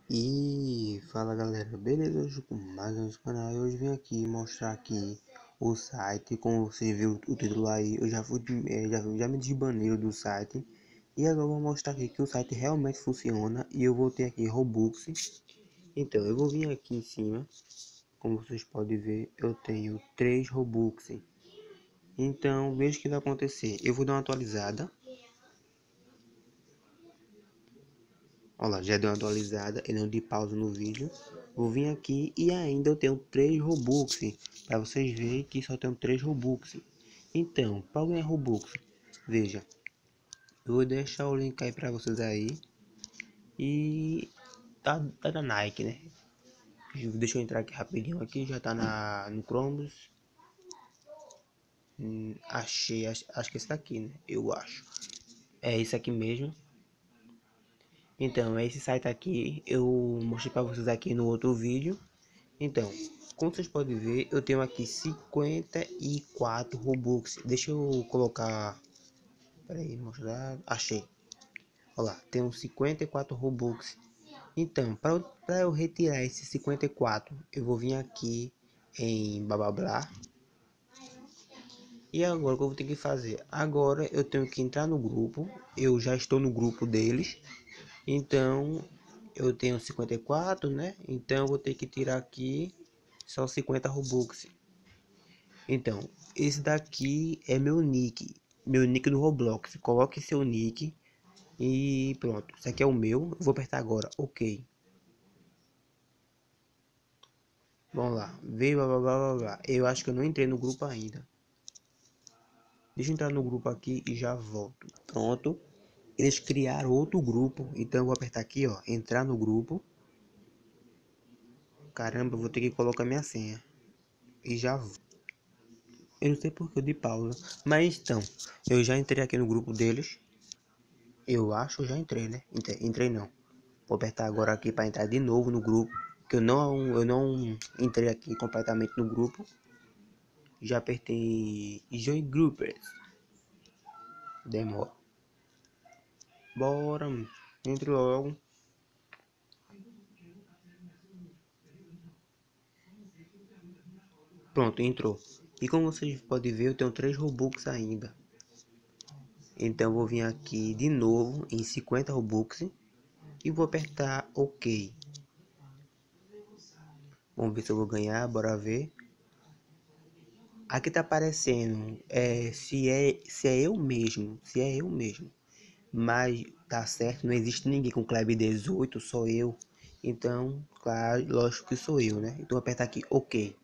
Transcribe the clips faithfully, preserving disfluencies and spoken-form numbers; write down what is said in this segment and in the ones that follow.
E fala galera, beleza? Hoje com mais um canal e hoje vim aqui mostrar aqui o site. Como você viu o título aí, eu já fui eh, já, já me desbaneiro do site e agora eu vou mostrar aqui que o site realmente funciona e eu vou ter aqui Robux. Então eu vou vir aqui em cima, como vocês podem ver, eu tenho três Robux. Então veja o que vai acontecer, eu vou dar uma atualizada. Olha lá, já deu uma atualizada, eu não dei pausa no vídeo. Vou vir aqui e ainda eu tenho três Robux, para vocês verem que só tenho três Robux. Então, para ganhar Robux, veja, eu vou deixar o link aí para vocês aí. E tá, tá da Nike, né? Deixa eu entrar aqui rapidinho aqui, já tá na, no Chrome. Hum, achei, acho, acho que esse daqui, né? Eu acho. É esse aqui mesmo. Então, esse site aqui eu mostrei para vocês aqui no outro vídeo. Então, como vocês podem ver, eu tenho aqui cinquenta e quatro Robux. Deixa eu colocar. Pera aí, mostrar. Achei. Olha lá, tenho cinquenta e quatro Robux. Então, para eu retirar esses cinquenta e quatro, eu vou vir aqui em blá blá blá. E agora o que eu vou ter que fazer? Agora eu tenho que entrar no grupo. Eu já estou no grupo deles. Então, eu tenho cinquenta e quatro, né? Então, eu vou ter que tirar aqui só cinquenta Robux. Então, esse daqui é meu nick, meu nick do Roblox. Coloque seu nick e pronto. Esse aqui é o meu. Eu vou apertar agora, ok. Vamos lá, veio blá blá blá blá blá. Eu acho que eu não entrei no grupo ainda. Deixa eu entrar no grupo aqui e já volto. Pronto. Eles criaram outro grupo, então eu vou apertar aqui, ó, entrar no grupo. Caramba, eu vou ter que colocar minha senha. E já vou. Eu não sei porque eu dei pausa, mas então, eu já entrei aqui no grupo deles. Eu acho que eu já entrei, né? Entrei, entrei não. Vou apertar agora aqui para entrar de novo no grupo, que eu não eu não entrei aqui completamente no grupo. Já apertei Join Groupers. Demora. Bora, entre logo. Pronto, entrou. E como vocês podem ver, eu tenho três Robux ainda. Então vou vir aqui de novo em cinquenta Robux e vou apertar OK. Vamos ver se eu vou ganhar, bora ver. Aqui tá aparecendo é, se, é, se é eu mesmo, se é eu mesmo. Mas tá certo, não existe ninguém com Kleber dezoito, só eu. Então, claro, lógico que sou eu, né? Então vou apertar aqui OK.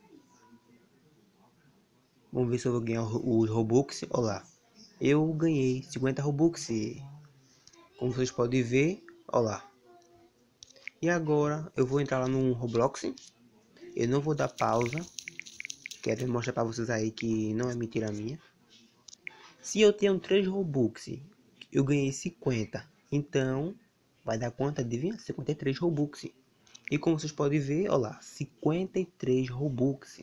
Vamos ver se eu vou ganhar os Robux. Olá, eu ganhei cinquenta Robux. Como vocês podem ver, olá. E agora eu vou entrar lá no Roblox. Eu não vou dar pausa. Quero mostrar para vocês aí que não é mentira minha. Se eu tenho três Robux, eu ganhei cinquenta. Então, vai dar quanto? Adivinha? cinquenta e três Robux. E como vocês podem ver, olha lá, cinquenta e três Robux.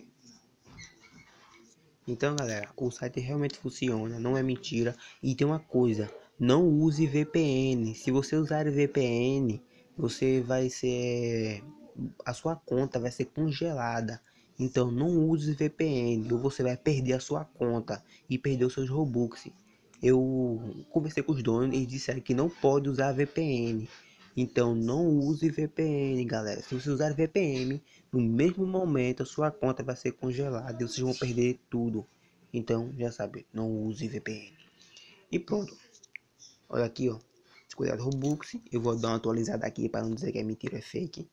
Então, galera, o site realmente funciona, não é mentira. E tem uma coisa, não use V P N. Se você usar V P N, você vai ser... a sua conta vai ser congelada. Então, não use V P N, ou você vai perder a sua conta e perder os seus Robux. Eu conversei com os donos e disseram que não pode usar V P N. Então não use V P N, galera. Se você usar V P N, no mesmo momento a sua conta vai ser congelada e vocês vão perder tudo. Então já sabe, não use V P N. E pronto. Olha aqui, ó. Cuidado Robux. Eu vou dar uma atualizada aqui para não dizer que é mentira, é fake.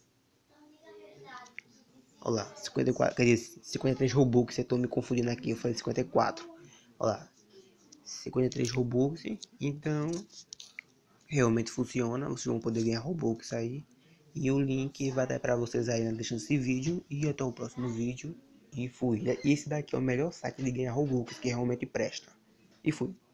Olha lá, cinquenta e quatro, quer dizer, cinquenta e três Robux. Eu tô me confundindo aqui, eu falei cinquenta e quatro. Olha lá, cinquenta e três Robux. Então realmente funciona, vocês vão poder ganhar Robux aí. E o link vai estar para vocês aí na descrição desse vídeo. E até o próximo vídeo. E fui. E esse daqui é o melhor site de ganhar Robux, que realmente presta. E fui.